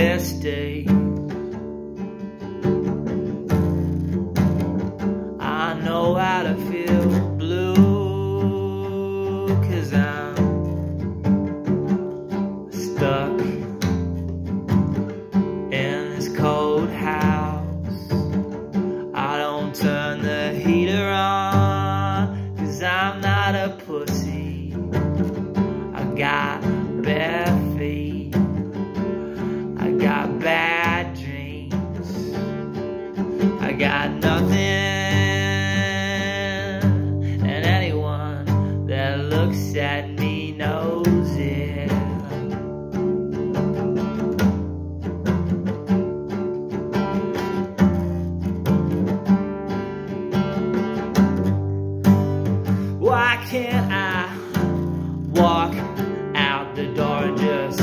best day. I know how to feel blue, 'cause I'm stuck in this cold house. I don't turn the heater on, 'cause I'm not a pussy. I got bare feet, I got bad dreams, I got nothing, and anyone that looks at me knows it. Why can't I walk out the door and just